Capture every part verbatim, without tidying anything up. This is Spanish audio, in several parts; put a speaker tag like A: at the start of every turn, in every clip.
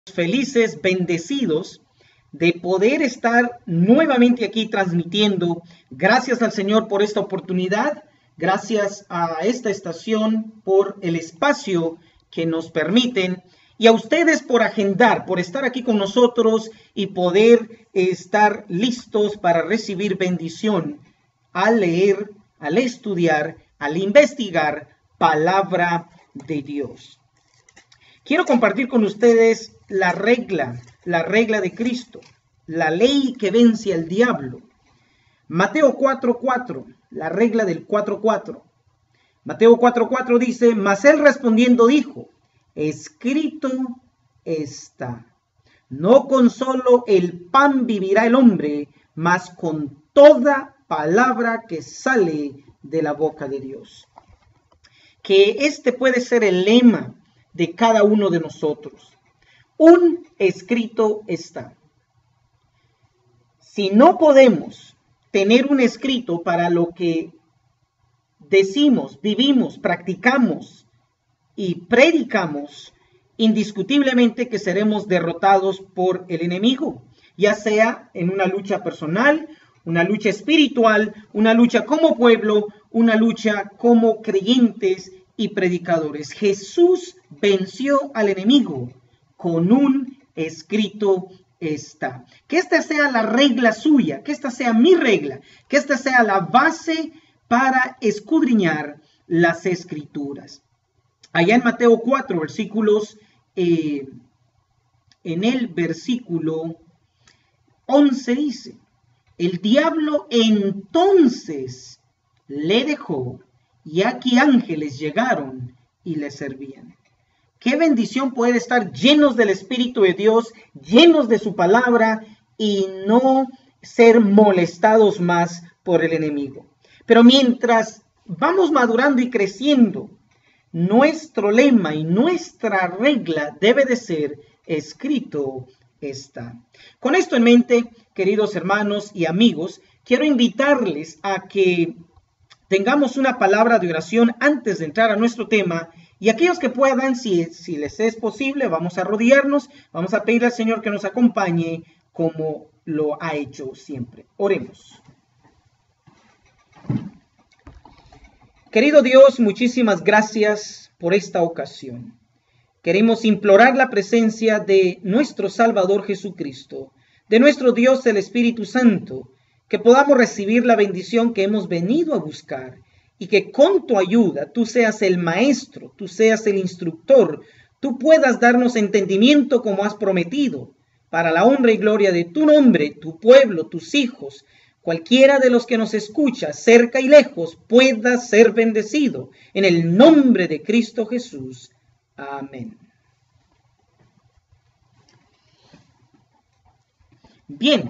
A: Felices, bendecidos de poder estar nuevamente aquí transmitiendo. Gracias al Señor por esta oportunidad, gracias a esta estación por el espacio que nos permiten y a ustedes por agendar, por estar aquí con nosotros y poder estar listos para recibir bendición al leer, al estudiar, al investigar palabra de Dios. Quiero compartir con ustedes la regla, la regla de Cristo, la ley que vence al diablo. Mateo cuatro cuatro, la regla del cuatro cuatro. Mateo cuatro cuatro dice, mas él respondiendo dijo, escrito está, no con solo el pan vivirá el hombre, mas con toda palabra que sale de la boca de Dios. Que este puede ser el lema de cada uno de nosotros. Un escrito está. Si no podemos tener un escrito para lo que decimos, vivimos, practicamos y predicamos, indiscutiblemente que seremos derrotados por el enemigo, ya sea en una lucha personal, una lucha espiritual, una lucha como pueblo, una lucha como creyentes y predicadores. Jesús venció al enemigo con un escrito está. Que esta sea la regla suya, que esta sea mi regla, que esta sea la base para escudriñar las escrituras. Allá en Mateo cuatro, versículos, eh, en el versículo once dice, el diablo entonces le dejó y aquí ángeles llegaron y le servían. Qué bendición poder estar llenos del Espíritu de Dios, llenos de su palabra y no ser molestados más por el enemigo. Pero mientras vamos madurando y creciendo, nuestro lema y nuestra regla debe de ser escrito está. Con esto en mente, queridos hermanos y amigos, quiero invitarles a que tengamos una palabra de oración antes de entrar a nuestro tema. Y aquellos que puedan, si, si les es posible, vamos a arrodillarnos, vamos a pedir al Señor que nos acompañe como lo ha hecho siempre. Oremos. Querido Dios, muchísimas gracias por esta ocasión. Queremos implorar la presencia de nuestro Salvador Jesucristo, de nuestro Dios el Espíritu Santo, que podamos recibir la bendición que hemos venido a buscar y que con tu ayuda tú seas el maestro, tú seas el instructor, tú puedas darnos entendimiento como has prometido, para la honra y gloria de tu nombre, tu pueblo, tus hijos, cualquiera de los que nos escucha, cerca y lejos, pueda ser bendecido. En el nombre de Cristo Jesús. Amén. Bien,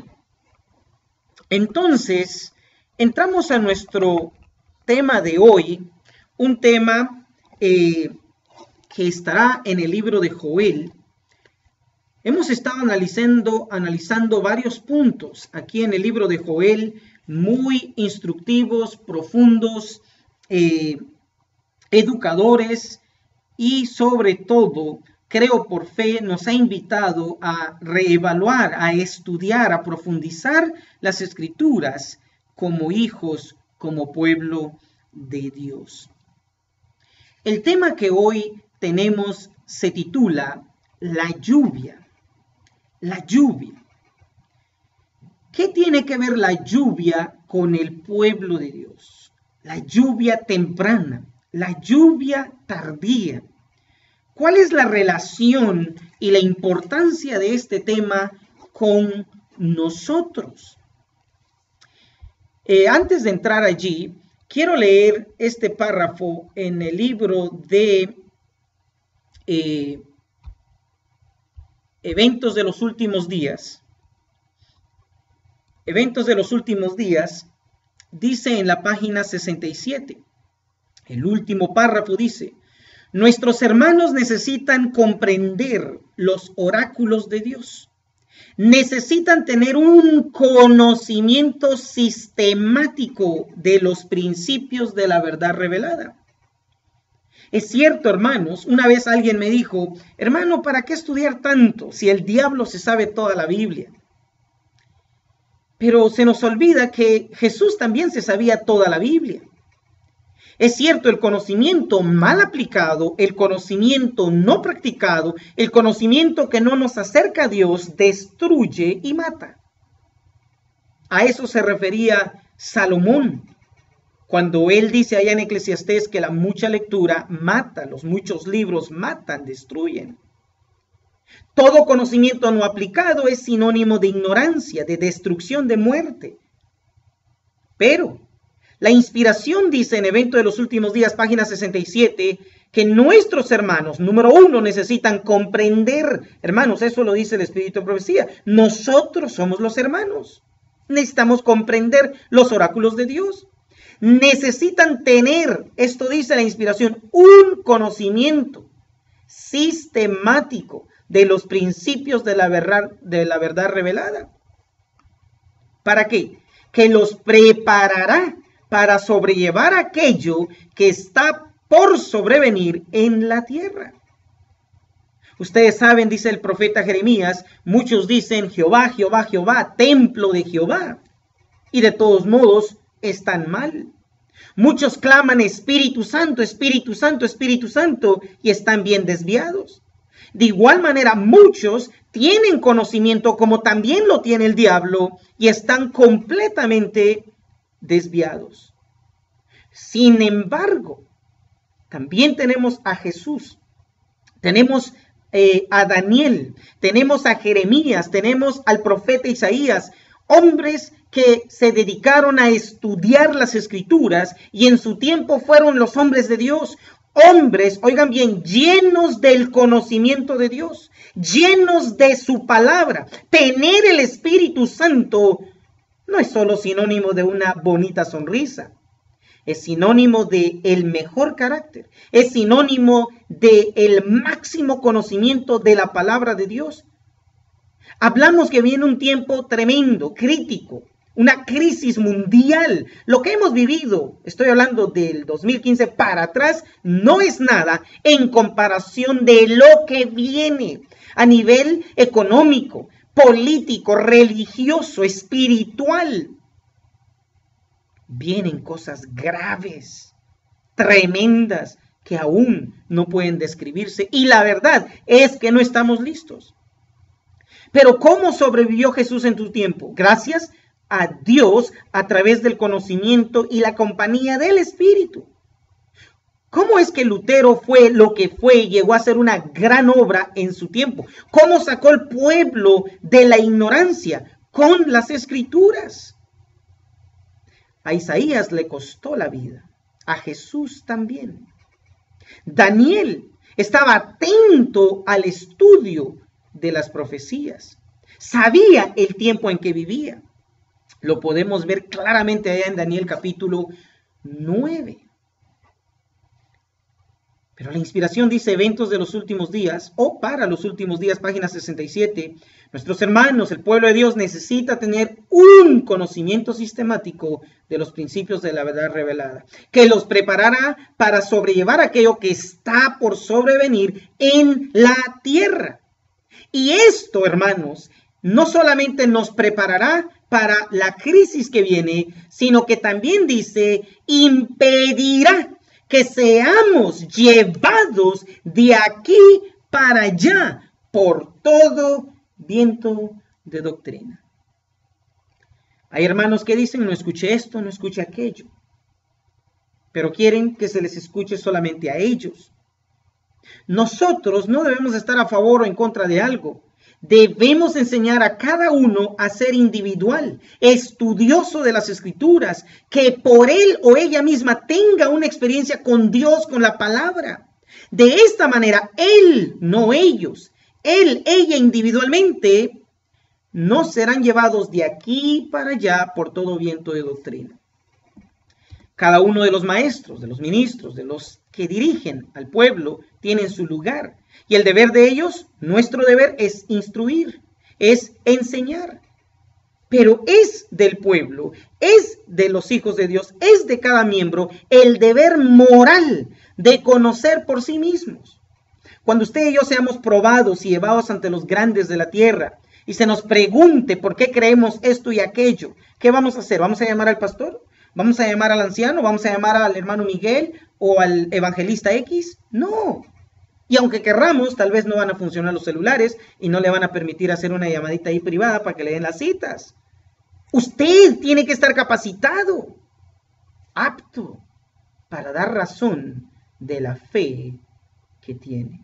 A: entonces entramos a nuestro tema de hoy, un tema eh, que estará en el libro de Joel. Hemos estado analizando, analizando varios puntos aquí en el libro de Joel, muy instructivos, profundos, eh, educadores y sobre todo, creo por fe, nos ha invitado a reevaluar, a estudiar, a profundizar las escrituras como hijos, como pueblo de Dios. El tema que hoy tenemos se titula La lluvia. La lluvia. ¿Qué tiene que ver la lluvia con el pueblo de Dios? La lluvia temprana, la lluvia tardía. ¿Cuál es la relación y la importancia de este tema con nosotros? Eh, antes de entrar allí, quiero leer este párrafo en el libro de eh, Eventos de los Últimos Días. Eventos de los Últimos Días, dice en la página sesenta y siete. El último párrafo dice, nuestros hermanos necesitan comprender los oráculos de Dios. Necesitan tener un conocimiento sistemático de los principios de la verdad revelada. Es cierto, hermanos, una vez alguien me dijo, hermano, ¿para qué estudiar tanto si el diablo se sabe toda la Biblia? Pero se nos olvida que Jesús también se sabía toda la Biblia. Es cierto, el conocimiento mal aplicado, el conocimiento no practicado, el conocimiento que no nos acerca a Dios, destruye y mata. A eso se refería Salomón, cuando él dice allá en Eclesiastés que la mucha lectura mata, los muchos libros matan, destruyen. Todo conocimiento no aplicado es sinónimo de ignorancia, de destrucción, de muerte. Pero la inspiración dice en Evento de los Últimos Días, página sesenta y siete, que nuestros hermanos, número uno, necesitan comprender. Hermanos, eso lo dice el Espíritu de Profecía. Nosotros somos los hermanos. Necesitamos comprender los oráculos de Dios. Necesitan tener, esto dice la inspiración, un conocimiento sistemático de los principios de la verdad, de la verdad revelada. ¿Para qué? Que los preparará para sobrellevar aquello que está por sobrevenir en la tierra. Ustedes saben, dice el profeta Jeremías, muchos dicen Jehová, Jehová, Jehová, templo de Jehová. Y de todos modos están mal. Muchos claman Espíritu Santo, Espíritu Santo, Espíritu Santo y están bien desviados. De igual manera, muchos tienen conocimiento como también lo tiene el diablo y están completamente desviados. Sin embargo, también tenemos a Jesús, tenemos eh, a Daniel, tenemos a Jeremías, tenemos al profeta Isaías, hombres que se dedicaron a estudiar las Escrituras y en su tiempo fueron los hombres de Dios. Hombres, oigan bien, llenos del conocimiento de Dios, llenos de su palabra. Tener el Espíritu Santo no es solo sinónimo de una bonita sonrisa, es sinónimo de el mejor carácter, es sinónimo de el máximo conocimiento de la palabra de Dios. Hablamos que viene un tiempo tremendo, crítico, una crisis mundial. Lo que hemos vivido, estoy hablando del dos mil quince para atrás, no es nada en comparación de lo que viene a nivel económico, político, religioso, espiritual. Vienen cosas graves, tremendas, que aún no pueden describirse. Y la verdad es que no estamos listos. Pero ¿cómo sobrevivió Jesús en tu tiempo? Gracias a Dios a través del conocimiento y la compañía del Espíritu. ¿Cómo es que Lutero fue lo que fue y llegó a hacer una gran obra en su tiempo? ¿Cómo sacó al pueblo de la ignorancia? Con las Escrituras. A Isaías le costó la vida, a Jesús también. Daniel estaba atento al estudio de las profecías. Sabía el tiempo en que vivía. Lo podemos ver claramente allá en Daniel capítulo nueve. Pero la inspiración dice eventos de los últimos días o para los últimos días, página sesenta y siete. Nuestros hermanos, el pueblo de Dios necesita tener un conocimiento sistemático de los principios de la verdad revelada, que los preparará para sobrellevar aquello que está por sobrevenir en la tierra. Y esto, hermanos, no solamente nos preparará para la crisis que viene, sino que también dice, impedirá que seamos llevados de aquí para allá por todo viento de doctrina. Hay hermanos que dicen, no escuche esto, no escuche aquello, pero quieren que se les escuche solamente a ellos. Nosotros no debemos estar a favor o en contra de algo. Debemos enseñar a cada uno a ser individual, estudioso de las Escrituras, que por él o ella misma tenga una experiencia con Dios, con la palabra. De esta manera, él, no ellos, él, ella individualmente, no serán llevados de aquí para allá por todo viento de doctrina. Cada uno de los maestros, de los ministros, de los que dirigen al pueblo, tienen su lugar. Y el deber de ellos, nuestro deber, es instruir, es enseñar. Pero es del pueblo, es de los hijos de Dios, es de cada miembro el deber moral de conocer por sí mismos. Cuando usted y yo seamos probados y llevados ante los grandes de la tierra y se nos pregunte por qué creemos esto y aquello, ¿qué vamos a hacer? ¿Vamos a llamar al pastor? ¿Vamos a llamar al anciano? ¿Vamos a llamar al hermano Miguel o al evangelista X? No. Y aunque querramos, tal vez no van a funcionar los celulares y no le van a permitir hacer una llamadita ahí privada para que le den las citas. Usted tiene que estar capacitado, apto, para dar razón de la fe que tiene.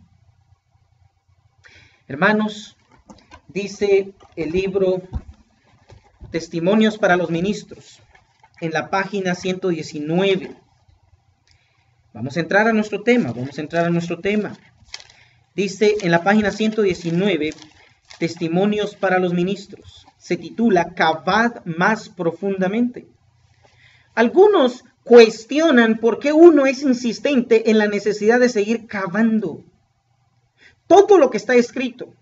A: Hermanos, dice el libro Testimonios para los Ministros, en la página ciento diecinueve. Vamos a entrar a nuestro tema, vamos a entrar a nuestro tema. Dice en la página ciento diecinueve, Testimonios para los Ministros. Se titula Cavad más profundamente. Algunos cuestionan por qué uno es insistente en la necesidad de seguir cavando. Todo lo que está escrito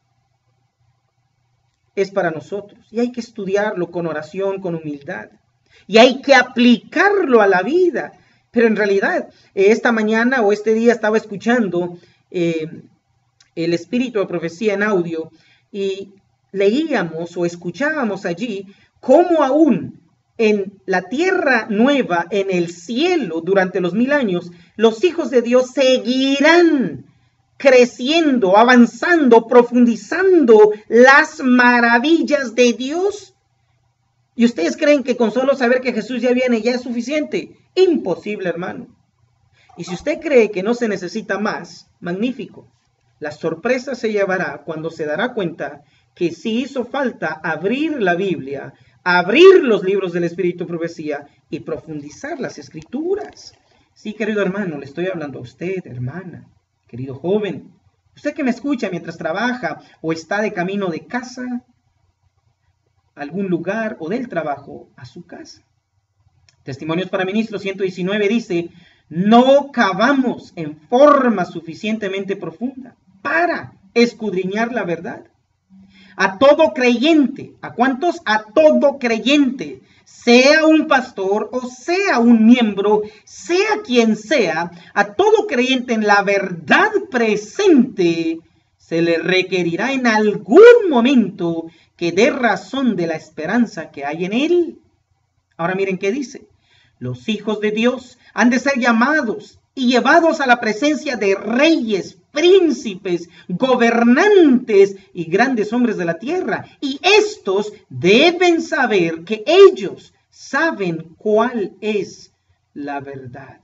A: es para nosotros y hay que estudiarlo con oración, con humildad. Y hay que aplicarlo a la vida. Pero en realidad, esta mañana o este día estaba escuchando eh, el espíritu de profecía en audio y leíamos o escuchábamos allí cómo aún en la tierra nueva, en el cielo, durante los mil años, los hijos de Dios seguirán creciendo, avanzando, profundizando las maravillas de Dios. ¿Y ustedes creen que con solo saber que Jesús ya viene ya es suficiente? Imposible, hermano. Y si usted cree que no se necesita más, magnífico. La sorpresa se llevará cuando se dará cuenta que sí hizo falta abrir la Biblia, abrir los libros del Espíritu de Profecía y profundizar las Escrituras. Sí, querido hermano, le estoy hablando a usted, hermana, querido joven. Usted que me escucha mientras trabaja o está de camino de casa a algún lugar o del trabajo a su casa. Testimonios para Ministros ciento diecinueve dice, no cavamos en forma suficientemente profunda para escudriñar la verdad. A todo creyente, ¿a cuántos? A todo creyente, sea un pastor o sea un miembro, sea quien sea, a todo creyente en la verdad presente, se le requerirá en algún momento que dé razón de la esperanza que hay en él. Ahora miren qué dice. Los hijos de Dios han de ser llamados y llevados a la presencia de reyes, príncipes, gobernantes y grandes hombres de la tierra. Y estos deben saber que ellos saben cuál es la verdad.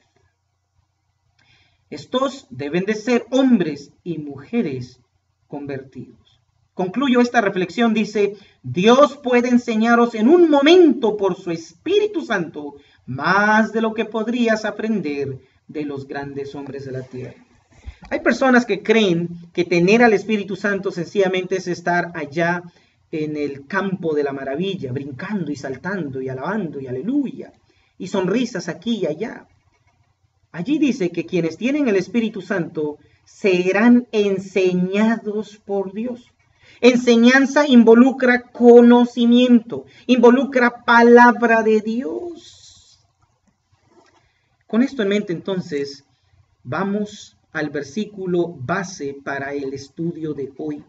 A: Estos deben de ser hombres y mujeres convertidos. Concluyo esta reflexión, dice, Dios puede enseñaros en un momento por su Espíritu Santo más de lo que podrías aprender de los grandes hombres de la tierra. Hay personas que creen que tener al Espíritu Santo sencillamente es estar allá en el campo de la maravilla, brincando y saltando y alabando y aleluya, y sonrisas aquí y allá. Allí dice que quienes tienen el Espíritu Santo serán enseñados por Dios. Enseñanza involucra conocimiento, involucra palabra de Dios. Con esto en mente, entonces, vamos al versículo base para el estudio de hoy.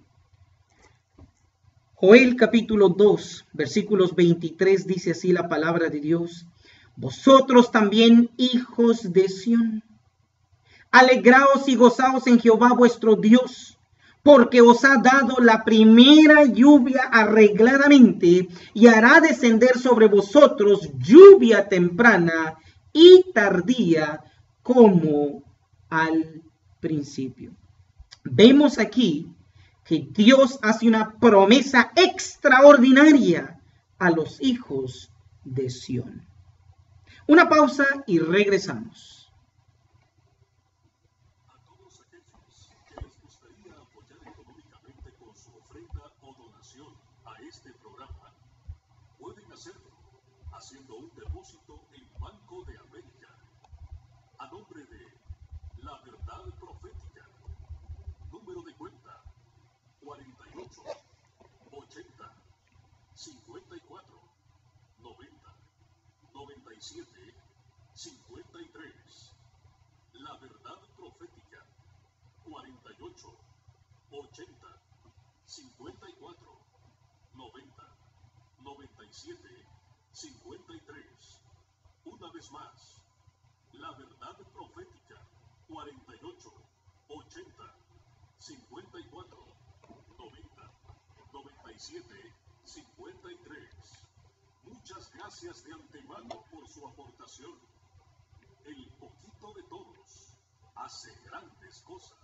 A: Joel capítulo dos, versículos veintitrés, dice así la palabra de Dios. Vosotros también, hijos de Sión, alegraos y gozaos en Jehová vuestro Dios, porque os ha dado la primera lluvia arregladamente y hará descender sobre vosotros lluvia temprana y tardía como al principio. Vemos aquí que Dios hace una promesa extraordinaria a los hijos de Sión. Una pausa y regresamos.
B: Haciendo un depósito en Banco de América a nombre de La Verdad Profética, número de cuenta cuarenta y ocho, ochenta, cincuenta y cuatro, noventa, noventa y siete, cincuenta y tres. La Verdad ocho, ochenta, cincuenta y cuatro, noventa, noventa y siete, cincuenta y tres. Una vez más, la verdad profética, cuarenta y ocho, ochenta, cincuenta y cuatro, noventa, noventa y siete, cincuenta y tres. Muchas gracias de antemano por su aportación. El poquito de todos hace grandes cosas.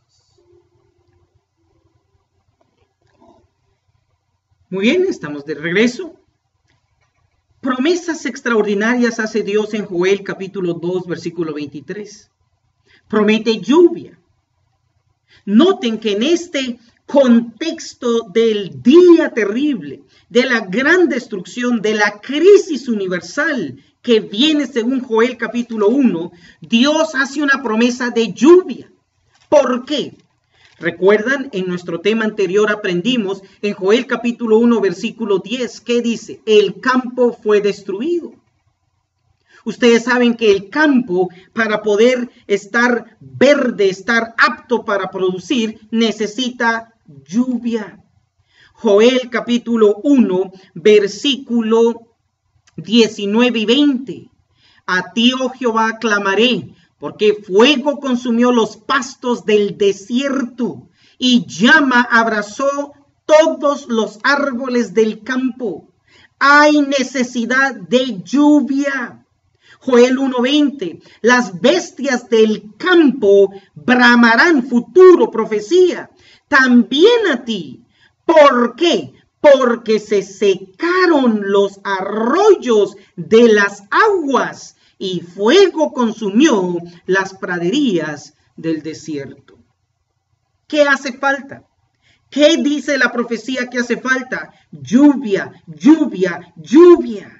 A: Muy bien, estamos de regreso. Promesas extraordinarias hace Dios en Joel capítulo dos, versículo veintitrés. Promete lluvia. Noten que en este contexto del día terrible, de la gran destrucción, de la crisis universal que viene según Joel capítulo uno, Dios hace una promesa de lluvia. ¿Por qué? ¿Recuerdan? En nuestro tema anterior aprendimos en Joel capítulo uno, versículo diez, ¿qué dice? El campo fue destruido. Ustedes saben que el campo, para poder estar verde, estar apto para producir, necesita lluvia. Joel capítulo uno, versículo diecinueve y veinte. A ti, oh Jehová, clamaré, porque fuego consumió los pastos del desierto y llama abrazó todos los árboles del campo. Hay necesidad de lluvia. Joel uno veinte, las bestias del campo bramarán, futuro, profecía, también a ti. ¿Por qué? Porque se secaron los arroyos de las aguas y fuego consumió las praderías del desierto. ¿Qué hace falta? ¿Qué dice la profecía que hace falta? Lluvia, lluvia, lluvia.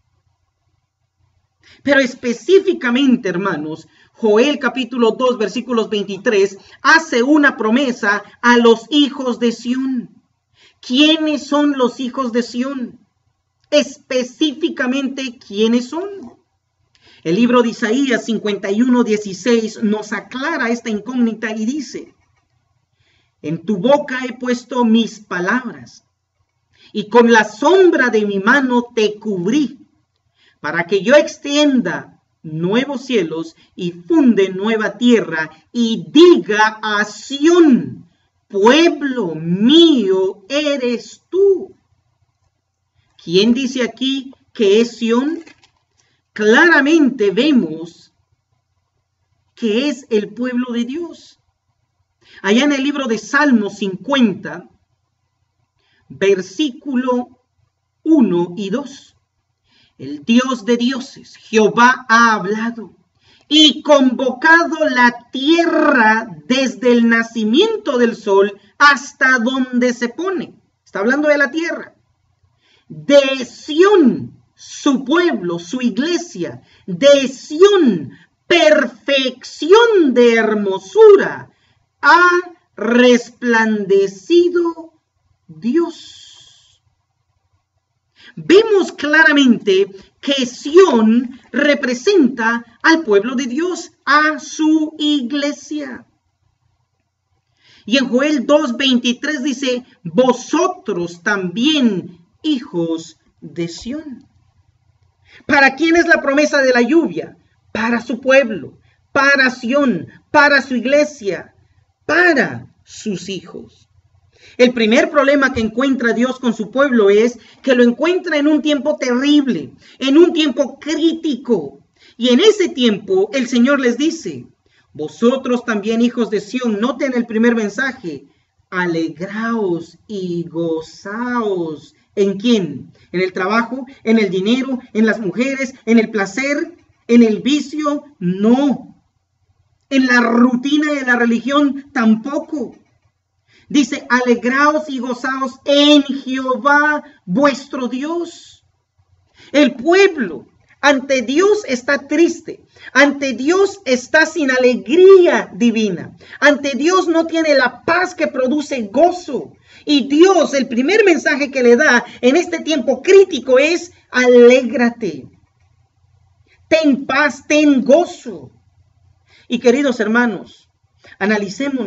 A: Pero específicamente, hermanos, Joel capítulo dos, versículos veintitrés, hace una promesa a los hijos de Sión. ¿Quiénes son los hijos de Sión? Específicamente, ¿quiénes son? El libro de Isaías cincuenta y uno, dieciséis nos aclara esta incógnita y dice: en tu boca he puesto mis palabras, y con la sombra de mi mano te cubrí, para que yo extienda nuevos cielos y funde nueva tierra, y diga a Sión: pueblo mío eres tú. ¿Quién dice aquí que es Sión? Claramente vemos que es el pueblo de Dios. Allá en el libro de Salmos cincuenta, versículo uno y dos. El Dios de dioses, Jehová, ha hablado y convocado la tierra desde el nacimiento del sol hasta donde se pone. Está hablando de la tierra. De Sión, su pueblo, su iglesia, de Sión, perfección de hermosura, ha resplandecido Dios. Vemos claramente que Sión representa al pueblo de Dios, a su iglesia. Y en Joel dos veintitrés dice: vosotros también, hijos de Sión. ¿Para quién es la promesa de la lluvia? Para su pueblo, para Sión, para su iglesia, para sus hijos. El primer problema que encuentra Dios con su pueblo es que lo encuentra en un tiempo terrible, en un tiempo crítico. Y en ese tiempo el Señor les dice: vosotros también, hijos de Sión, noten el primer mensaje: alegraos y gozaos. ¿En quién? ¿En el trabajo? ¿En el dinero? ¿En las mujeres? ¿En el placer? ¿En el vicio? No. ¿En la rutina de la religión? Tampoco. Dice: alegraos y gozaos en Jehová vuestro Dios. El pueblo ante Dios está triste. Ante Dios está sin alegría divina. Ante Dios no tiene la paz que produce gozo. Y Dios, el primer mensaje que le da en este tiempo crítico es: alégrate. Ten paz, ten gozo. Y queridos hermanos, analicémonos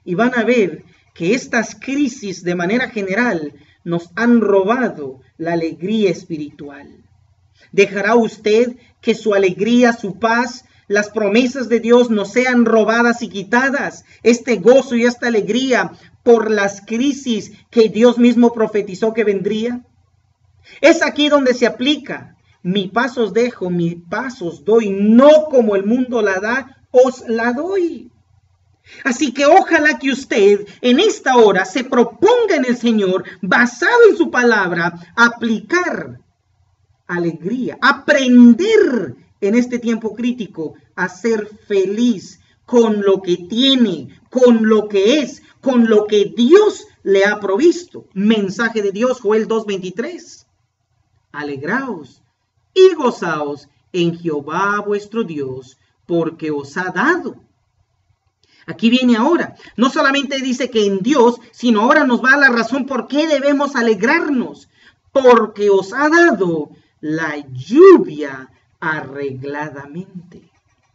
A: y van a ver que estas crisis de manera general nos han robado la alegría espiritual. ¿Dejará usted que su alegría, su paz, las promesas de Dios no sean robadas y quitadas? Este gozo y esta alegría por las crisis que Dios mismo profetizó que vendría. Es aquí donde se aplica: mi paz os dejo, mi paz os doy, no como el mundo la da, os la doy. Así que ojalá que usted en esta hora se proponga en el Señor, basado en su palabra, aplicar alegría, aprender en este tiempo crítico a ser feliz con lo que tiene, con lo que es, con lo que Dios le ha provisto. Mensaje de Dios, Joel dos veintitrés. Alegraos y gozaos en Jehová vuestro Dios, porque os ha dado. Aquí viene ahora. No solamente dice que en Dios, sino ahora nos va a la razón por qué debemos alegrarnos. Porque os ha dado la lluvia arregladamente.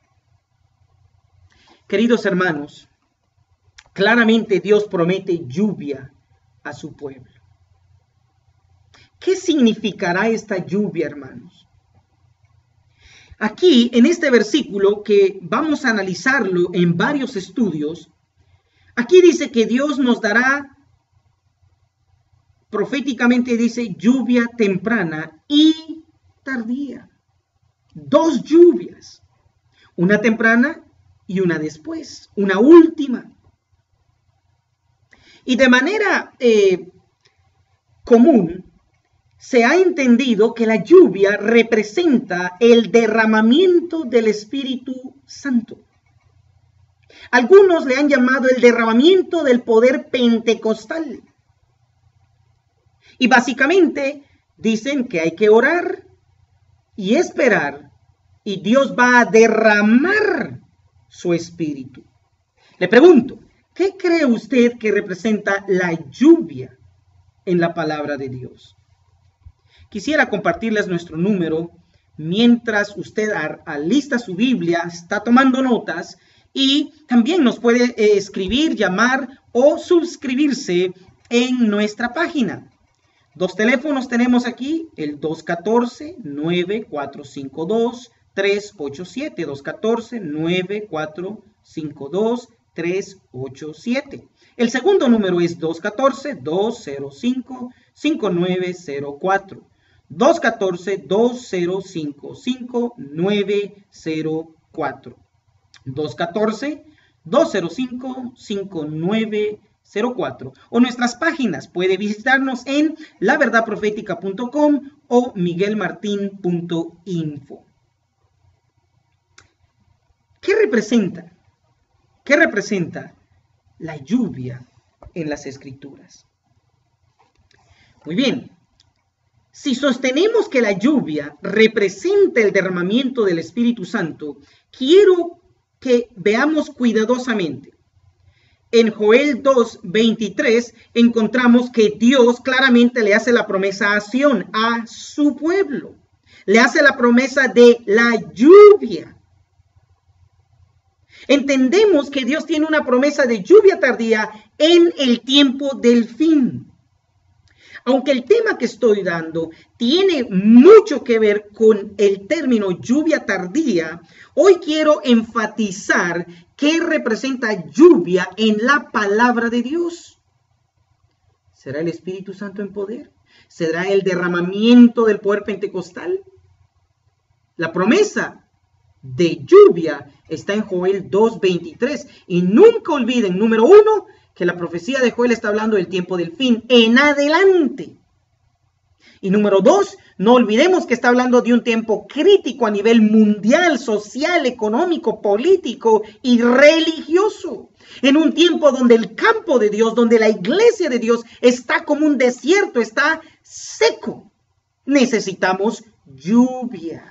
A: Queridos hermanos, claramente Dios promete lluvia a su pueblo. ¿Qué significará esta lluvia, hermanos? Aquí, en este versículo, que vamos a analizarlo en varios estudios, aquí dice que Dios nos dará, proféticamente dice, lluvia temprana y tardía. Dos lluvias, una temprana y una después, una última. Y de manera eh, común, se ha entendido que la lluvia representa el derramamiento del Espíritu Santo. Algunos le han llamado el derramamiento del poder pentecostal. Y básicamente dicen que hay que orar y esperar, y Dios va a derramar su Espíritu. Le pregunto, ¿qué cree usted que representa la lluvia en la palabra de Dios? Quisiera compartirles nuestro número mientras usted alista su Biblia, está tomando notas, y también nos puede eh, escribir, llamar o suscribirse en nuestra página. Dos teléfonos tenemos aquí, el dos uno cuatro, nueve cuatro cinco dos, tres ocho siete, dos uno cuatro, nueve cuatro cinco dos, tres ocho siete. El segundo número es dos uno cuatro, dos cero cinco, cinco nueve cero cuatro. dos uno cuatro, dos cero cinco, cinco nueve cero cuatro. dos uno cuatro, dos cero cinco, cinco nueve cero cuatro. O nuestras páginas, puede visitarnos en la verdad profética punto com o miguel martin punto info. ¿Qué representa? ¿Qué representa la lluvia en las Escrituras? Muy bien. Si sostenemos que la lluvia representa el derramamiento del Espíritu Santo, quiero que veamos cuidadosamente. En Joel dos veintitrés encontramos que Dios claramente le hace la promesa a Sión, a su pueblo. Le hace la promesa de la lluvia. Entendemos que Dios tiene una promesa de lluvia tardía en el tiempo del fin. Aunque el tema que estoy dando tiene mucho que ver con el término lluvia tardía, hoy quiero enfatizar qué representa lluvia en la palabra de Dios. ¿Será el Espíritu Santo en poder? ¿Será el derramamiento del poder pentecostal? La promesa de lluvia está en Joel dos veintitrés. Y nunca olviden, número uno, que la profecía de Joel está hablando del tiempo del fin en adelante. Y número dos, no olvidemos que está hablando de un tiempo crítico a nivel mundial, social, económico, político y religioso. En un tiempo donde el campo de Dios, donde la iglesia de Dios está como un desierto, está seco. Necesitamos lluvia.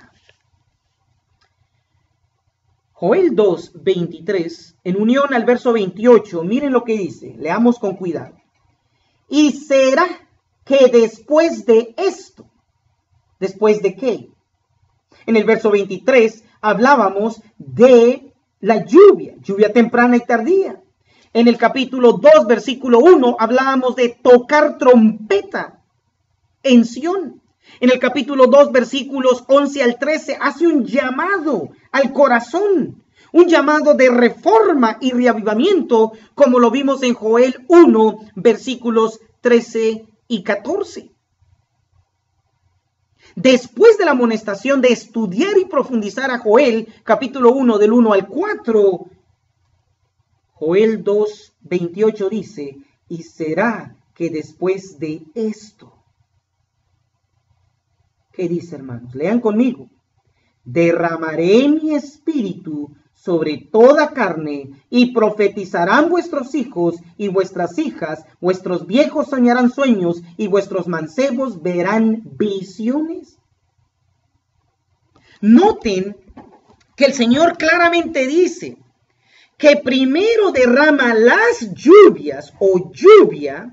A: Joel dos veintitrés, en unión al verso veintiocho, miren lo que dice, leamos con cuidado. Y será que después de esto, ¿después de qué? En el verso veintitrés hablábamos de la lluvia, lluvia temprana y tardía. En el capítulo dos, versículo uno, hablábamos de tocar trompeta en Sión. En el capítulo dos, versículos once al trece, hace un llamado al corazón, un llamado de reforma y reavivamiento, como lo vimos en Joel uno, versículos trece y catorce. Después de la amonestación de estudiar y profundizar a Joel, capítulo uno, del uno al cuatro, Joel dos, veintiocho dice, y será que después de esto, ¿qué dice, hermanos? Lean conmigo. Derramaré mi espíritu sobre toda carne, y profetizarán vuestros hijos y vuestras hijas, vuestros viejos soñarán sueños, y vuestros mancebos verán visiones. Noten que el Señor claramente dice que primero derrama las lluvias o lluvia,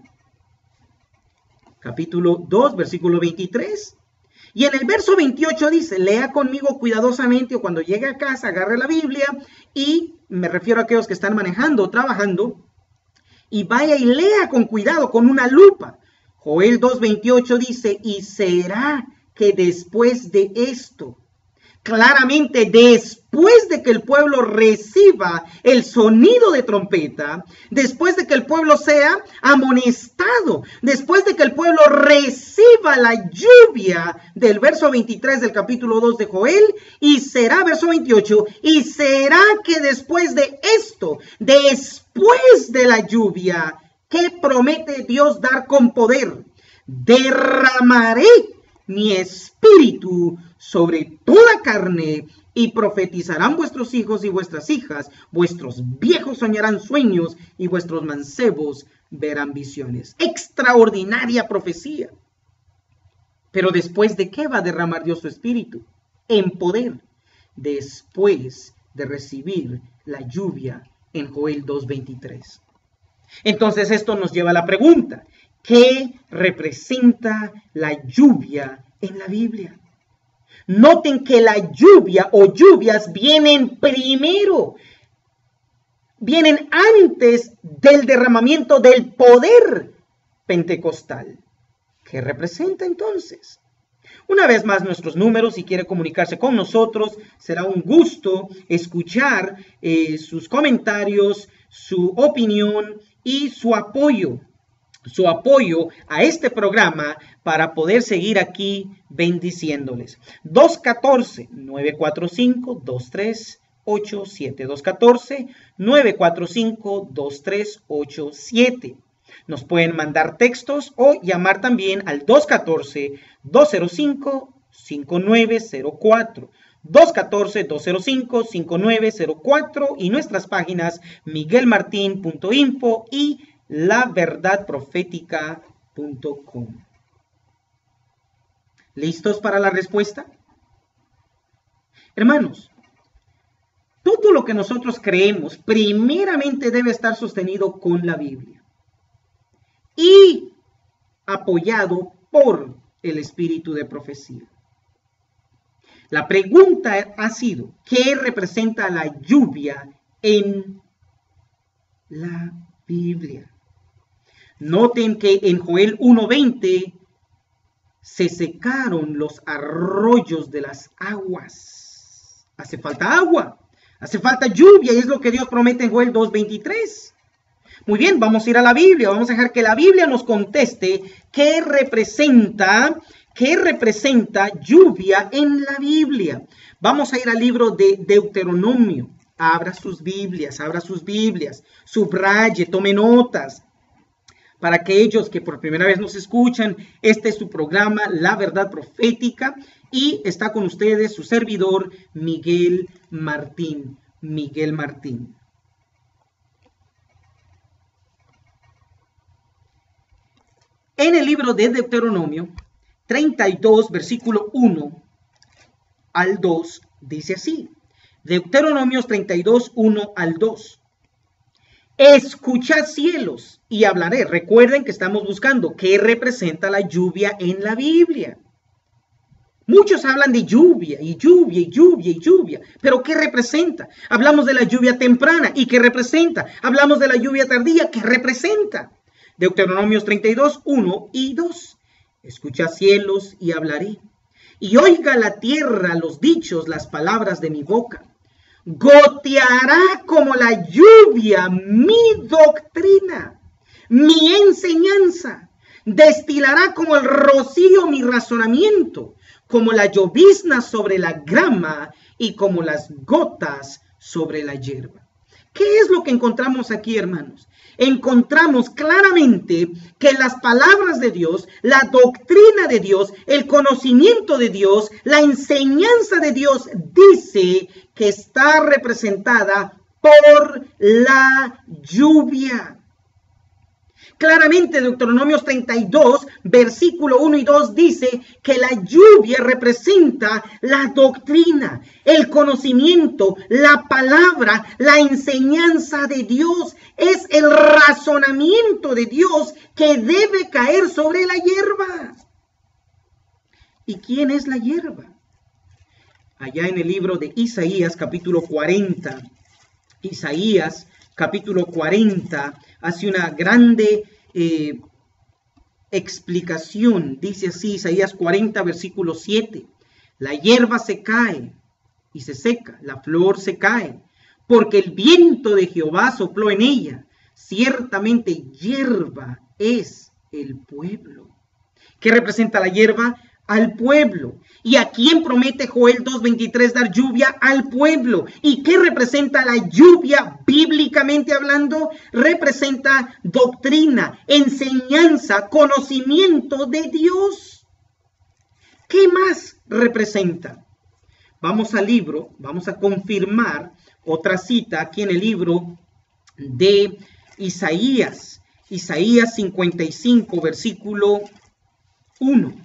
A: capítulo dos, versículo veintitrés, y en el verso veintiocho dice, lea conmigo cuidadosamente, o cuando llegue a casa, agarre la Biblia, y me refiero a aquellos que están manejando o trabajando, y vaya y lea con cuidado, con una lupa. Joel dos, veintiocho dice, y será que después de esto, claramente después de que el pueblo reciba el sonido de trompeta, después de que el pueblo sea amonestado, después de que el pueblo reciba la lluvia del verso veintitrés del capítulo dos de Joel, y será, verso veintiocho, y será que después de esto, después de la lluvia, ¿qué promete Dios dar con poder? Derramaré mi espíritu sobre toda carne, y profetizarán vuestros hijos y vuestras hijas, vuestros viejos soñarán sueños, y vuestros mancebos verán visiones. Extraordinaria profecía. Pero ¿después de qué va a derramar Dios su espíritu? En poder. Después de recibir la lluvia en Joel dos, veintitrés. Entonces esto nos lleva a la pregunta, ¿qué representa la lluvia en la Biblia? Noten que la lluvia o lluvias vienen primero, vienen antes del derramamiento del poder pentecostal. ¿Qué representa entonces? Una vez más, nuestros números, si quiere comunicarse con nosotros, será un gusto escuchar eh, sus comentarios, su opinión y su apoyo. su apoyo a este programa para poder seguir aquí bendiciéndoles. dos uno cuatro, nueve cuatro cinco, dos tres ocho siete. dos uno cuatro, nueve cuatro cinco, dos tres ocho siete. Nos pueden mandar textos o llamar también al dos uno cuatro, dos cero cinco, cinco nueve cero cuatro. dos uno cuatro, dos cero cinco, cinco nueve cero cuatro y nuestras páginas miguel martin punto info y la verdad profética punto com. ¿Listos para la respuesta? Hermanos, todo lo que nosotros creemos primeramente debe estar sostenido con la Biblia y apoyado por el espíritu de profecía. La pregunta ha sido, ¿qué representa la lluvia en la Biblia? Noten que en Joel uno veinte se secaron los arroyos de las aguas. Hace falta agua, hace falta lluvia, y es lo que Dios promete en Joel dos veintitrés. Muy bien, vamos a ir a la Biblia, vamos a dejar que la Biblia nos conteste qué representa, qué representa lluvia en la Biblia. Vamos a ir al libro de Deuteronomio. Abra sus Biblias, abra sus Biblias, subraye, tome notas. Para aquellos que por primera vez nos escuchan, este es su programa, La Verdad Profética, y está con ustedes su servidor, Miguel Martín. Miguel Martín. En el libro de Deuteronomio, treinta y dos, versículo uno al dos, dice así. Deuteronomio treinta y dos, uno al dos. Escuchad cielos y hablaré. Recuerden que estamos buscando qué representa la lluvia en la Biblia. Muchos hablan de lluvia y lluvia y lluvia y lluvia, pero ¿qué representa? Hablamos de la lluvia temprana, ¿y qué representa? Hablamos de la lluvia tardía, ¿qué representa? Deuteronomios treinta y dos, uno y dos. Escucha, cielos, y hablaré, y oiga la tierra los dichos, las palabras de mi boca. Goteará como la lluvia mi doctrina, mi enseñanza. Destilará como el rocío mi razonamiento, como la llovizna sobre la grama y como las gotas sobre la hierba. ¿Qué es lo que encontramos aquí, hermanos? Encontramos claramente que las palabras de Dios, la doctrina de Dios, el conocimiento de Dios, la enseñanza de Dios dice que está representada por la lluvia. Claramente Deuteronomios treinta y dos, versículo uno y dos dice que la lluvia representa la doctrina, el conocimiento, la palabra, la enseñanza de Dios. Es el razonamiento de Dios que debe caer sobre la hierba. ¿Y quién es la hierba? Allá en el libro de Isaías, capítulo cuarenta, Isaías, capítulo cuarenta, hace una grande eh, explicación. Dice así, Isaías cuarenta, versículo siete. La hierba se cae y se seca, la flor se cae, porque el viento de Jehová sopló en ella. Ciertamente hierba es el pueblo. ¿Qué representa la hierba? Al pueblo. ¿Y a quién promete Joel dos veintitrés dar lluvia? Al pueblo. ¿Y qué representa la lluvia bíblicamente hablando? Representa doctrina, enseñanza, conocimiento de Dios. ¿Qué más representa? Vamos al libro, vamos a confirmar otra cita aquí en el libro de Isaías. Isaías cincuenta y cinco, versículo uno.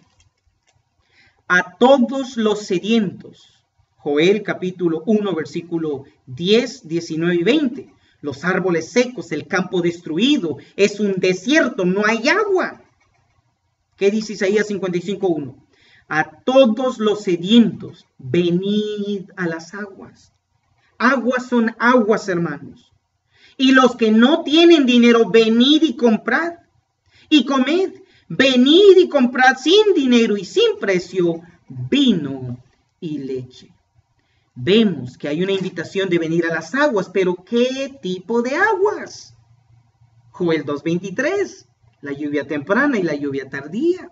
A: A todos los sedientos. Joel capítulo uno, versículo diez, diecinueve y veinte. Los árboles secos, el campo destruido, es un desierto, no hay agua. ¿Qué dice Isaías cincuenta y cinco, uno? A todos los sedientos, venid a las aguas. Aguas son aguas, hermanos. Y los que no tienen dinero, venid y comprad y comed. Venid y comprad sin dinero y sin precio vino y leche. Vemos que hay una invitación de venir a las aguas, pero ¿qué tipo de aguas? Joel dos veintitrés, la lluvia temprana y la lluvia tardía.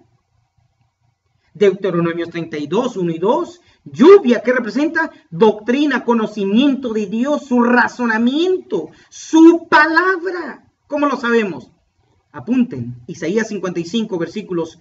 A: Deuteronomios treinta y dos, uno y dos, lluvia que representa doctrina, conocimiento de Dios, su razonamiento, su palabra. ¿Cómo lo sabemos? Apunten, Isaías cincuenta y cinco, versículos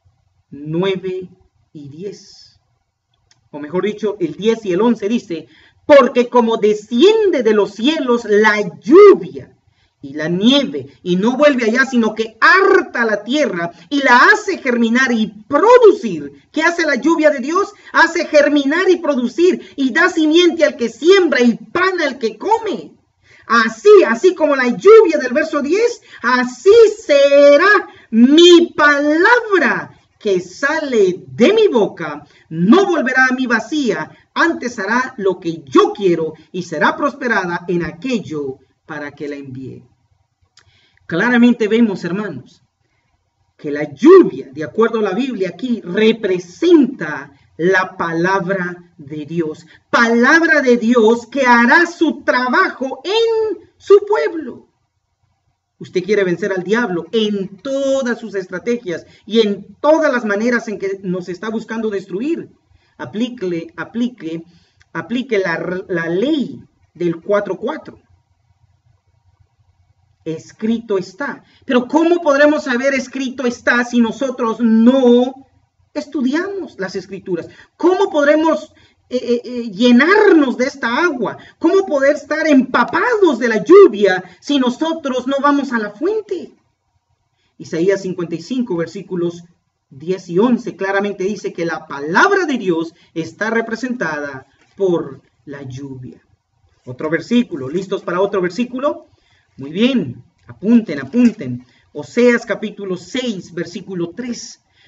A: nueve y diez. O mejor dicho, el diez y el once dice, porque como desciende de los cielos la lluvia y la nieve, y no vuelve allá, sino que harta la tierra y la hace germinar y producir. ¿Qué hace la lluvia de Dios? Hace germinar y producir, y da simiente al que siembra y pan al que come. Así, así como la lluvia del verso diez, así será mi palabra que sale de mi boca. No volverá a mí vacía, antes hará lo que yo quiero y será prosperada en aquello para que la envíe. Claramente vemos, hermanos, que la lluvia, de acuerdo a la Biblia aquí, representa la palabra de Dios. Palabra de Dios que hará su trabajo en su pueblo. Usted quiere vencer al diablo en todas sus estrategias y en todas las maneras en que nos está buscando destruir. Aplique, aplique, aplique la, la ley del cuatro cuatro. Escrito está. Pero ¿cómo podremos saber escrito está si nosotros no estudiamos las escrituras? ¿Cómo podremos eh, eh, llenarnos de esta agua? ¿Cómo poder estar empapados de la lluvia si nosotros no vamos a la fuente? Isaías cincuenta y cinco, versículos diez y once, claramente dice que la palabra de Dios está representada por la lluvia. Otro versículo, ¿listos para otro versículo? Muy bien, apunten, apunten. Oseas capítulo seis, versículo tres.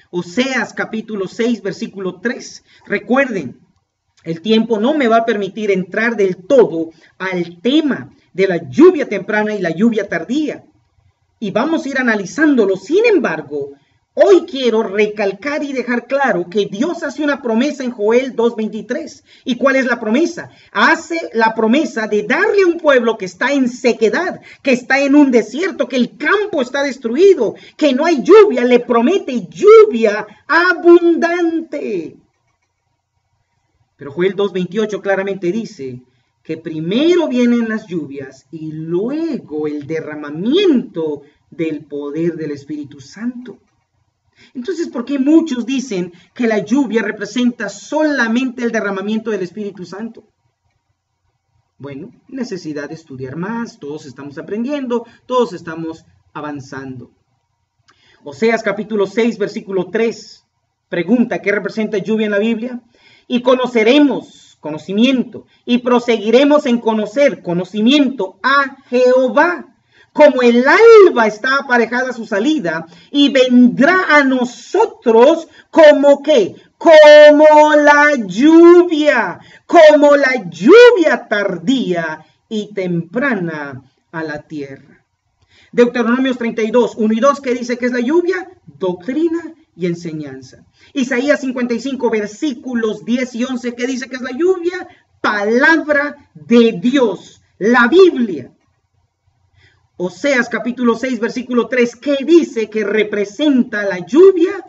A: Oseas capítulo seis, versículo tres. Recuerden, el tiempo no me va a permitir entrar del todo al tema de la lluvia temprana y la lluvia tardía. Y vamos a ir analizándolo. Sin embargo, hoy quiero recalcar y dejar claro que Dios hace una promesa en Joel dos veintitrés. ¿Y cuál es la promesa? Hace la promesa de darle a un pueblo que está en sequedad, que está en un desierto, que el campo está destruido, que no hay lluvia. Le promete lluvia abundante. Pero Joel dos veintiocho claramente dice que primero vienen las lluvias y luego el derramamiento del poder del Espíritu Santo. Entonces, ¿por qué muchos dicen que la lluvia representa solamente el derramamiento del Espíritu Santo? Bueno, necesidad de estudiar más, todos estamos aprendiendo, todos estamos avanzando. Oseas capítulo seis, versículo tres, pregunta, ¿qué representa lluvia en la Biblia? Y conoceremos, conocimiento, y proseguiremos en conocer, conocimiento a Jehová. Como el alba está aparejada a su salida, y vendrá a nosotros como que, como la lluvia, como la lluvia tardía y temprana a la tierra. Deuteronomios treinta y dos, uno y dos, ¿qué dice que es la lluvia? Doctrina y enseñanza. Isaías cincuenta y cinco, versículos diez y once, ¿qué dice que es la lluvia? Palabra de Dios, la Biblia. Oseas capítulo seis, versículo tres, ¿qué dice que representa la lluvia?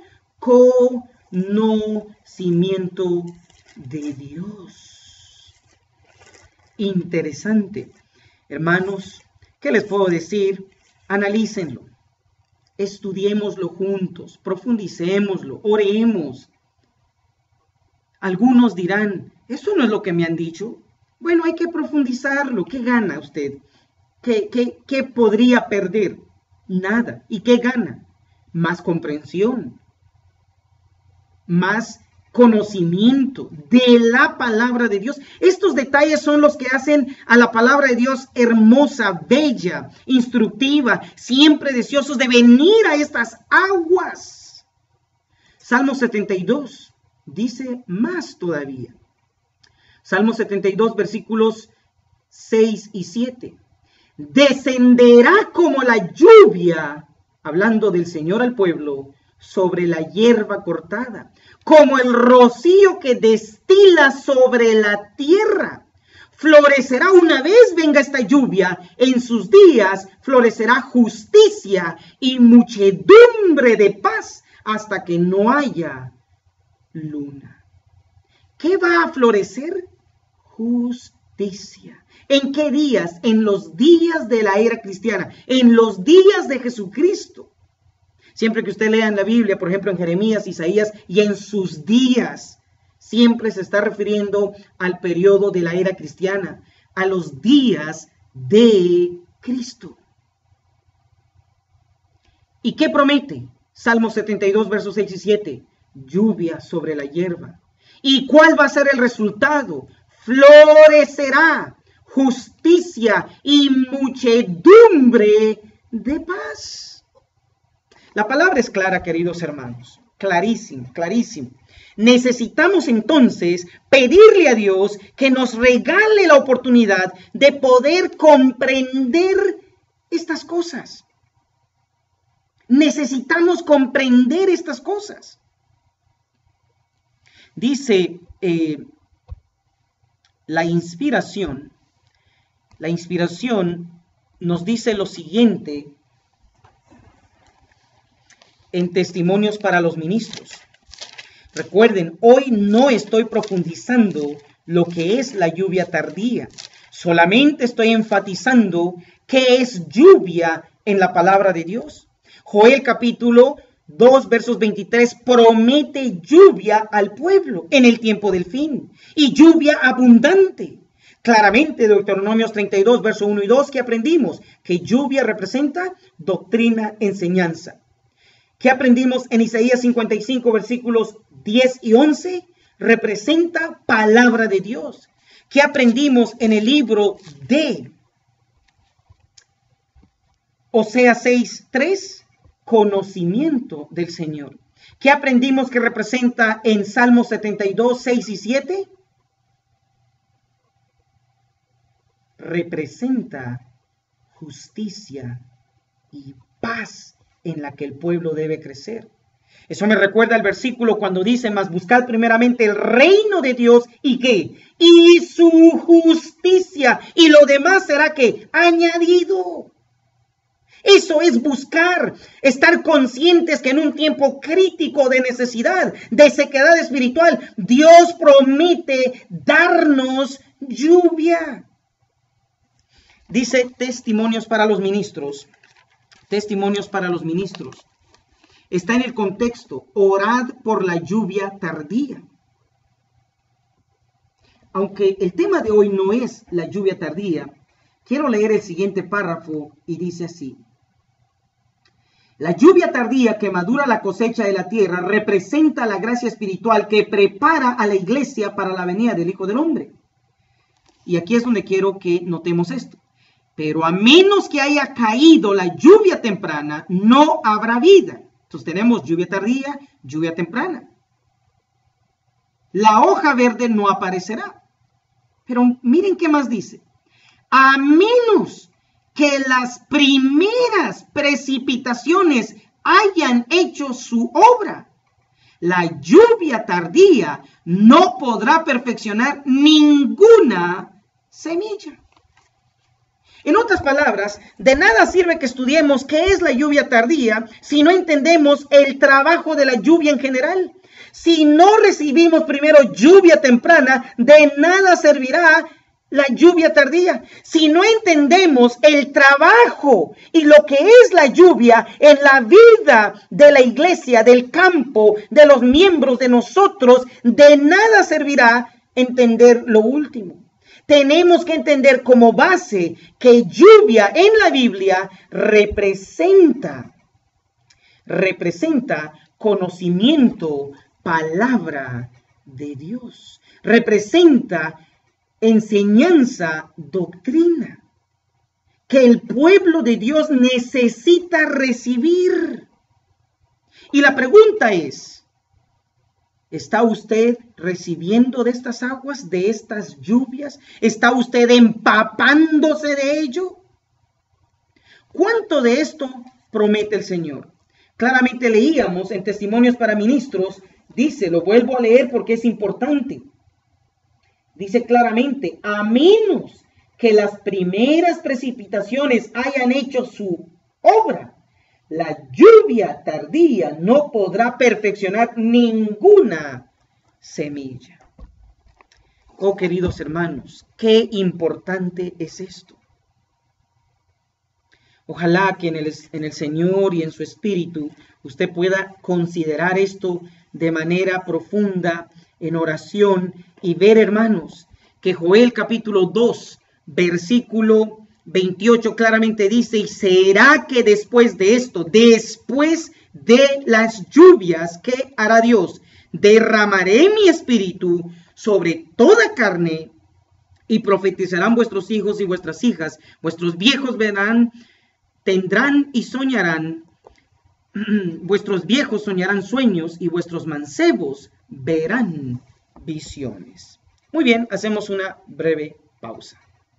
A: Conocimiento de Dios. Interesante. Hermanos, ¿qué les puedo decir? Analícenlo. Estudiémoslo juntos, profundicémoslo, oremos. Algunos dirán, eso no es lo que me han dicho. Bueno, hay que profundizarlo. ¿Qué gana usted? ¿Qué, qué, qué podría perder? Nada. ¿Y qué gana? Más comprensión, más conocimiento de la palabra de Dios. Estos detalles son los que hacen a la palabra de Dios hermosa, bella, instructiva, siempre deseosos de venir a estas aguas. Salmo setenta y dos dice más todavía. Salmo setenta y dos, versículos seis y siete. Descenderá como la lluvia, hablando del Señor al pueblo, sobre la hierba cortada, como el rocío que destila sobre la tierra. Florecerá una vez venga esta lluvia, en sus días florecerá justicia y muchedumbre de paz hasta que no haya luna. ¿Qué va a florecer? Justicia. ¿En qué días? En los días de la era cristiana, en los días de Jesucristo. Siempre que usted lea en la Biblia, por ejemplo en Jeremías, Isaías, y en sus días, siempre se está refiriendo al periodo de la era cristiana, a los días de Cristo. ¿Y qué promete? Salmo setenta y dos, versos seis y siete. Lluvia sobre la hierba. ¿Y cuál va a ser el resultado? Florecerá justicia y muchedumbre de paz. La palabra es clara, queridos hermanos, clarísimo, clarísimo. Necesitamos entonces pedirle a Dios que nos regale la oportunidad de poder comprender estas cosas. Necesitamos comprender estas cosas. Dice eh, la inspiración, la inspiración nos dice lo siguiente en Testimonios para los Ministros. Recuerden, hoy no estoy profundizando lo que es la lluvia tardía. Solamente estoy enfatizando qué es lluvia en la palabra de Dios. Joel capítulo dos, versos veintitrés, promete lluvia al pueblo en el tiempo del fin. Y lluvia abundante. Claramente, Deuteronomios treinta y dos, versos uno y dos, que aprendimos que lluvia representa doctrina, enseñanza. ¿Qué aprendimos en Isaías cincuenta y cinco, versículos diez y once? Representa palabra de Dios. ¿Qué aprendimos en el libro de Oseas seis, tres? Conocimiento del Señor. ¿Qué aprendimos que representa en Salmos setenta y dos, seis y siete? Representa justicia y paz en la que el pueblo debe crecer. Eso me recuerda el versículo cuando dice, mas buscad primeramente el reino de Dios y qué, y su justicia, y lo demás será que añadido. Eso es buscar, estar conscientes que en un tiempo crítico de necesidad, de sequedad espiritual, Dios promete darnos lluvia. Dice testimonios para los ministros, testimonios para los ministros. Está en el contexto, orad por la lluvia tardía. Aunque el tema de hoy no es la lluvia tardía, quiero leer el siguiente párrafo y dice así. La lluvia tardía que madura la cosecha de la tierra representa la gracia espiritual que prepara a la iglesia para la venida del Hijo del Hombre. Y aquí es donde quiero que notemos esto. Pero a menos que haya caído la lluvia temprana, no habrá vida. Entonces tenemos lluvia tardía, lluvia temprana. La hoja verde no aparecerá. Pero miren qué más dice. A menos que las primeras precipitaciones hayan hecho su obra, la lluvia tardía no podrá perfeccionar ninguna semilla. En otras palabras, de nada sirve que estudiemos qué es la lluvia tardía si no entendemos el trabajo de la lluvia en general. Si no recibimos primero lluvia temprana, de nada servirá la lluvia tardía. Si no entendemos el trabajo y lo que es la lluvia en la vida de la iglesia, del campo, de los miembros de nosotros, de nada servirá entender lo último. Tenemos que entender como base que lluvia en la Biblia representa, representa conocimiento, palabra de Dios. Representa enseñanza, doctrina, que el pueblo de Dios necesita recibir. Y la pregunta es, ¿está usted recibiendo de estas aguas, de estas lluvias? ¿Está usted empapándose de ello? ¿Cuánto de esto promete el Señor? Claramente leíamos en Testimonios para Ministros, dice, lo vuelvo a leer porque es importante. Dice claramente, a menos que las primeras precipitaciones hayan hecho su obra, la lluvia tardía no podrá perfeccionar ninguna semilla. Oh, queridos hermanos, qué importante es esto. Ojalá que en el, en el Señor y en su Espíritu usted pueda considerar esto de manera profunda en oración y ver, hermanos, que Joel capítulo dos, versículo veintiocho claramente dice, y será que después de esto, después de las lluvias, ¿qué hará Dios? Derramaré mi espíritu sobre toda carne y profetizarán vuestros hijos y vuestras hijas, vuestros viejos verán, tendrán y soñarán, vuestros viejos soñarán sueños y vuestros mancebos verán visiones. Muy bien, hacemos una breve pausa.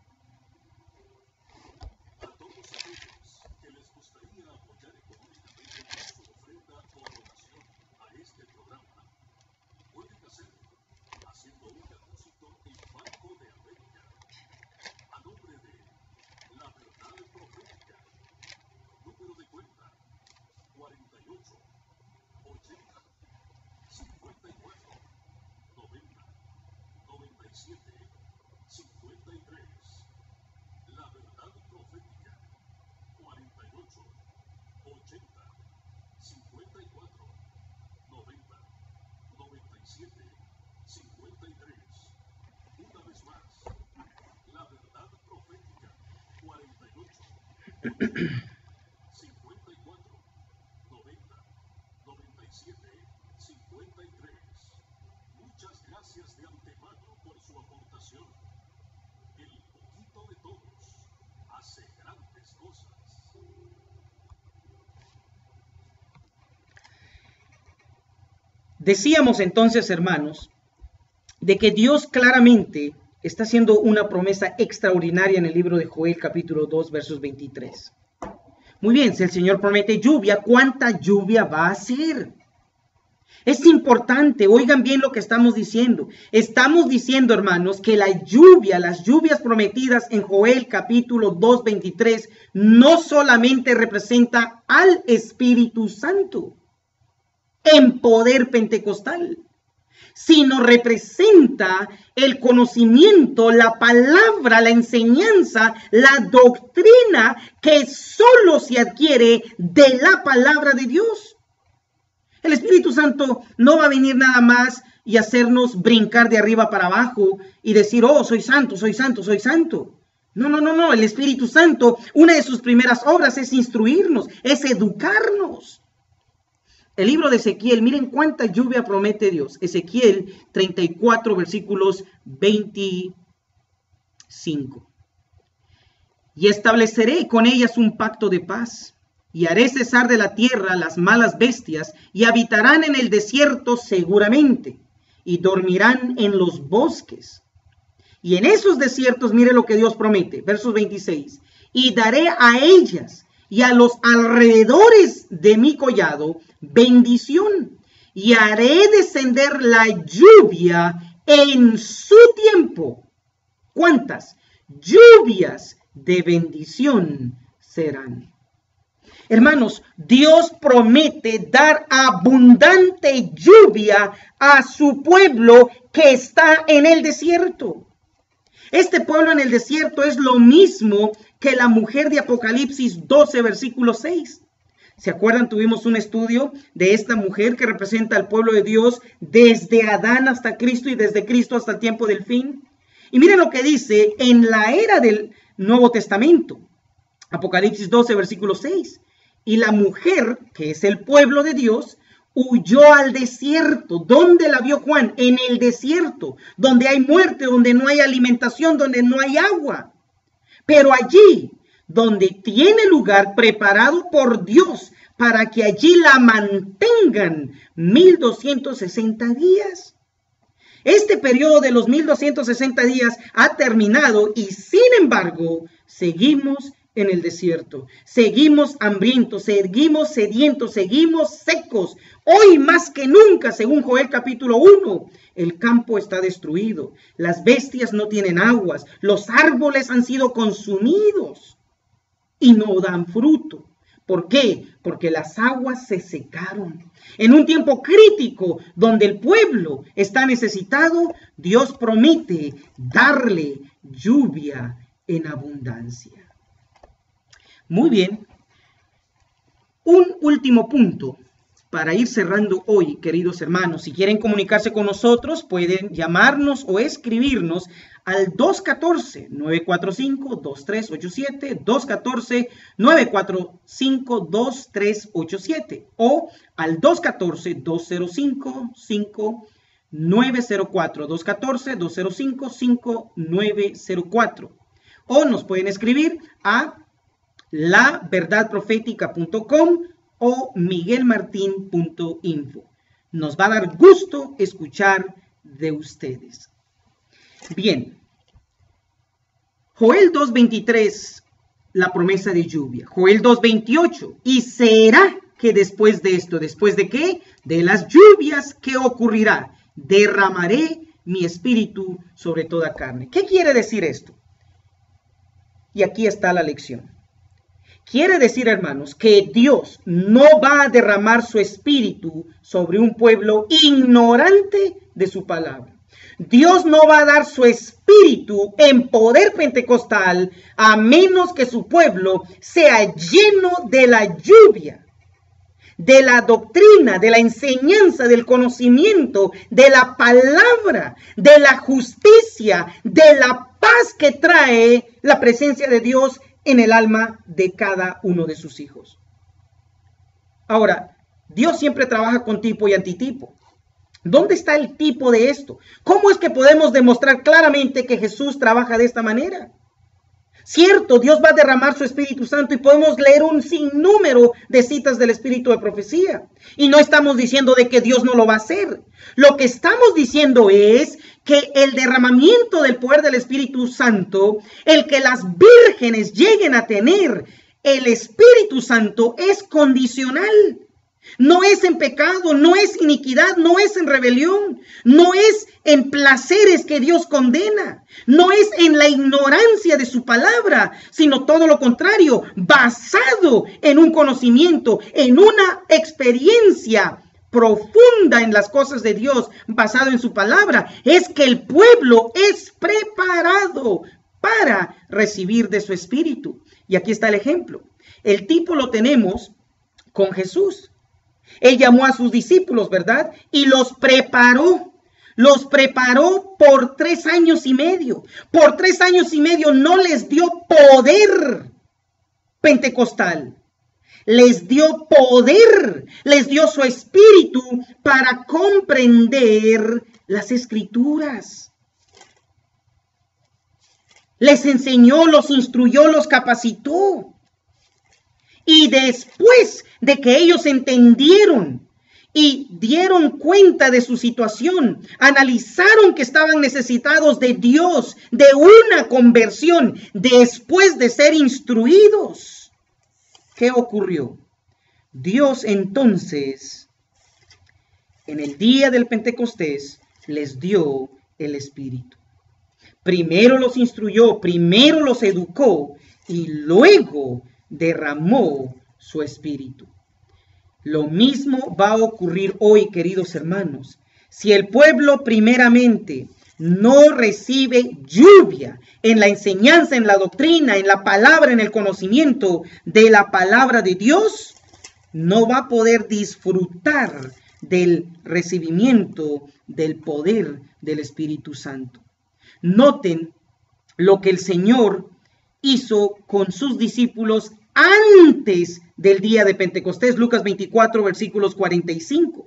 B: cincuenta y cuatro, noventa, noventa y siete, cincuenta y tres. Muchas gracias de antemano por su aportación. El poquito de todos hace grandes cosas.
A: Decíamos entonces, hermanos, de que Dios claramente está haciendo una promesa extraordinaria en el libro de Joel, capítulo dos, versos veintitrés. Muy bien, si el Señor promete lluvia, ¿cuánta lluvia va a hacer? Es importante, oigan bien lo que estamos diciendo. Estamos diciendo, hermanos, que la lluvia, las lluvias prometidas en Joel capítulo dos, veintitrés, no solamente representa al Espíritu Santo en poder pentecostal, sino representa el conocimiento, la palabra, la enseñanza, la doctrina que solo se adquiere de la palabra de Dios. El Espíritu Santo no va a venir nada más y hacernos brincar de arriba para abajo y decir, oh, soy santo, soy santo, soy santo. No, no, no, no. El Espíritu Santo, una de sus primeras obras es instruirnos, es educarnos. El libro de Ezequiel, miren cuánta lluvia promete Dios. Ezequiel treinta y cuatro, versículos veinticinco. Y estableceré con ellas un pacto de paz, y haré cesar de la tierra las malas bestias, y habitarán en el desierto seguramente, y dormirán en los bosques. Y en esos desiertos, mire lo que Dios promete, versos veintiséis, y daré a ellas y a los alrededores de mi collado bendición, y haré descender la lluvia en su tiempo. ¿Cuántas lluvias de bendición serán? Hermanos, Dios promete dar abundante lluvia a su pueblo que está en el desierto. Este pueblo en el desierto es lo mismo que la mujer de Apocalipsis doce, versículo seis. ¿Se acuerdan? Tuvimos un estudio de esta mujer que representa al pueblo de Dios desde Adán hasta Cristo y desde Cristo hasta el tiempo del fin. Y miren lo que dice en la era del Nuevo Testamento. Apocalipsis doce, versículo seis. Y la mujer, que es el pueblo de Dios, huyó al desierto. ¿Dónde la vio Juan? En el desierto, donde hay muerte, donde no hay alimentación, donde no hay agua. Pero allí, donde tiene lugar preparado por Dios para que allí la mantengan mil doscientos sesenta días. Este periodo de los mil doscientos sesenta días ha terminado y sin embargo seguimos en el desierto. Seguimos hambrientos, seguimos sedientos, seguimos secos. Hoy más que nunca, según Joel capítulo uno, el campo está destruido. Las bestias no tienen aguas. Los árboles han sido consumidos y no dan fruto. ¿Por qué? Porque las aguas se secaron. En un tiempo crítico donde el pueblo está necesitado, Dios promete darle lluvia en abundancia. Muy bien. Un último punto para ir cerrando hoy, queridos hermanos. Si quieren comunicarse con nosotros, pueden llamarnos o escribirnos al dos uno cuatro, nueve cuatro cinco, dos tres ocho siete, dos uno cuatro, nueve cuatro cinco, dos tres ocho siete o al dos uno cuatro, dos cero cinco, cinco nueve cero cuatro, dos uno cuatro, dos cero cinco, cinco nueve cero cuatro, o nos pueden escribir a la verdad profética punto com o miguel martin punto info. Nos va a dar gusto escuchar de ustedes. Bien, Joel dos veintitrés, la promesa de lluvia. Joel dos veintiocho, y será que después de esto, ¿después de qué? De las lluvias, ¿qué ocurrirá? Derramaré mi espíritu sobre toda carne. ¿Qué quiere decir esto? Y aquí está la lección. Quiere decir, hermanos, que Dios no va a derramar su espíritu sobre un pueblo ignorante de su palabra. Dios no va a dar su espíritu en poder pentecostal a menos que su pueblo sea lleno de la lluvia, de la doctrina, de la enseñanza, del conocimiento, de la palabra, de la justicia, de la paz que trae la presencia de Dios en el alma de cada uno de sus hijos. Ahora, Dios siempre trabaja con tipo y antitipo. ¿Dónde está el tipo de esto? ¿Cómo es que podemos demostrar claramente que Jesús trabaja de esta manera? Cierto, Dios va a derramar su Espíritu Santo y podemos leer un sinnúmero de citas del Espíritu de profecía. Y no estamos diciendo de que Dios no lo va a hacer. Lo que estamos diciendo es que el derramamiento del poder del Espíritu Santo, el que las vírgenes lleguen a tener el Espíritu Santo, es condicional. No es en pecado, no es iniquidad, no es en rebelión, no es en placeres que Dios condena, no es en la ignorancia de su palabra, sino todo lo contrario, basado en un conocimiento, en una experiencia profunda en las cosas de Dios, basado en su palabra. Es que el pueblo es preparado para recibir de su espíritu. Y aquí está el ejemplo. El tipo lo tenemos con Jesús. Él llamó a sus discípulos, ¿verdad? Y los preparó. Los preparó por tres años y medio. Por tres años y medio no les dio poder pentecostal. Les dio poder. Les dio su espíritu para comprender las escrituras. Les enseñó, los instruyó, los capacitó. Y después de que ellos entendieron y dieron cuenta de su situación, analizaron que estaban necesitados de Dios, de una conversión, después de ser instruidos, ¿qué ocurrió? Dios entonces, en el día del Pentecostés, les dio el Espíritu. Primero los instruyó, primero los educó y luego derramó su espíritu. Lo mismo va a ocurrir hoy, queridos hermanos. Si el pueblo primeramente no recibe lluvia en la enseñanza, en la doctrina, en la palabra, en el conocimiento de la palabra de Dios, no va a poder disfrutar del recibimiento del poder del Espíritu Santo. Noten lo que el Señor hizo con sus discípulos antes del día de Pentecostés, Lucas veinticuatro, versículos cuarenta y cinco.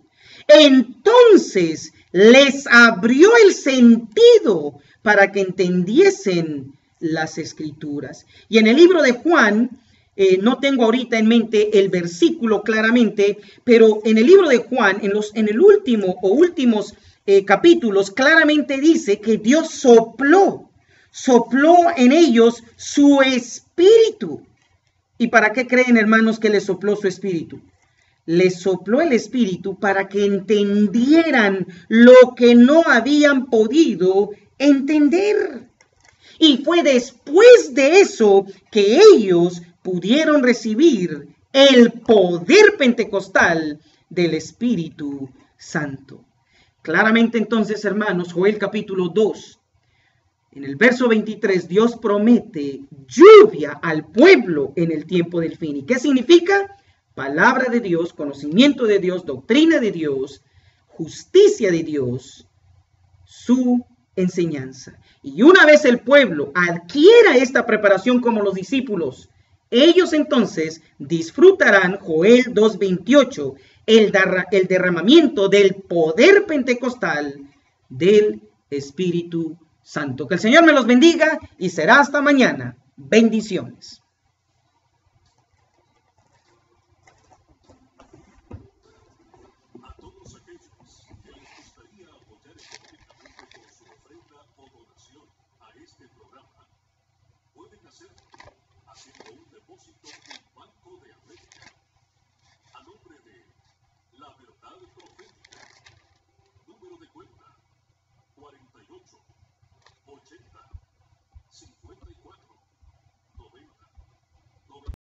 A: Entonces les abrió el sentido para que entendiesen las escrituras. Y en el libro de Juan, eh, no tengo ahorita en mente el versículo claramente, pero en el libro de Juan, en, los, en el último o últimos eh, capítulos, claramente dice que Dios sopló, sopló en ellos su espíritu. ¿Y para qué creen, hermanos, que les sopló su espíritu? Les sopló el espíritu para que entendieran lo que no habían podido entender. Y fue después de eso que ellos pudieron recibir el poder pentecostal del Espíritu Santo. Claramente entonces, hermanos, Joel capítulo dos. En el verso veintitrés, Dios promete lluvia al pueblo en el tiempo del fin. ¿Y qué significa? Palabra de Dios, conocimiento de Dios, doctrina de Dios, justicia de Dios, su enseñanza. Y una vez el pueblo adquiera esta preparación como los discípulos, ellos entonces disfrutarán, Joel dos veintiocho, el, el derramamiento del poder pentecostal del Espíritu Santo. Que el Señor me los bendiga y será hasta mañana. Bendiciones.
B: A todos aquellos que les gustaría apoyar económicamente con su ofrenda o donación a este programa, pueden hacerlo haciendo un depósito en Banco de América.